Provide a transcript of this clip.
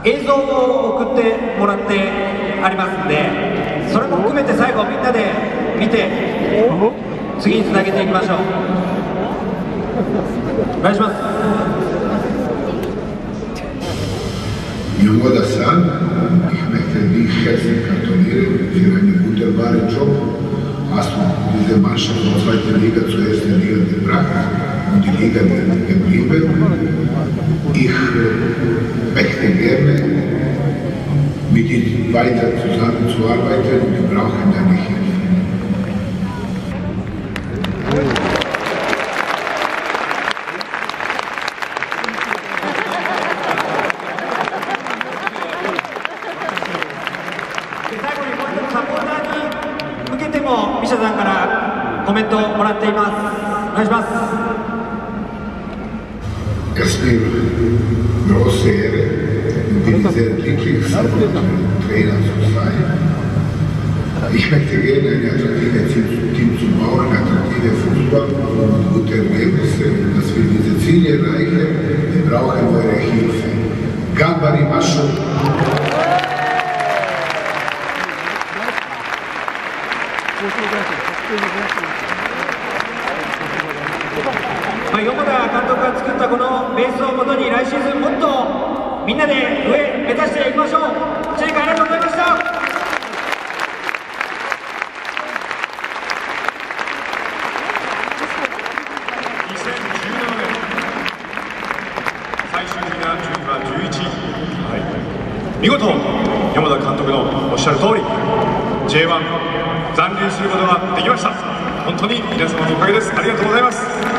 映像を送ってもらってありますんで、それも含めて最後みんなで見て次につなげていきましょう。お願いします。 Jomoda San, ich möchte dich herzlich gratulieren für einen wunderbaren Job. Hast du diese Mannschaft von zweiter Liga zur ersten Liga gebracht und die Liga geblieben. Ich möchte gerne mit dir weiter zusammenzuarbeiten und wir brauchen deine Hilfe. Mishaさんからコメントをもらっています。お願いします。 Es ist mir große Ehre und bin sehr glücklich, Trainer zu sein. Ich möchte gerne ein attraktives Team zu bauen, attraktive Fußball und gute Ergebnisse. Dass wir diese Ziele erreichen, wir brauchen eure Hilfe. Gambari Mascho. 横田監督が作ったこのベースをもとに来シーズンもっとみんなで上目指していきましょう。1年間ありがとうございました。 2017年最終的な順位は11位、見事山田監督のおっしゃる通り J1 残留することができました。本当に皆様のおかげです。ありがとうございます。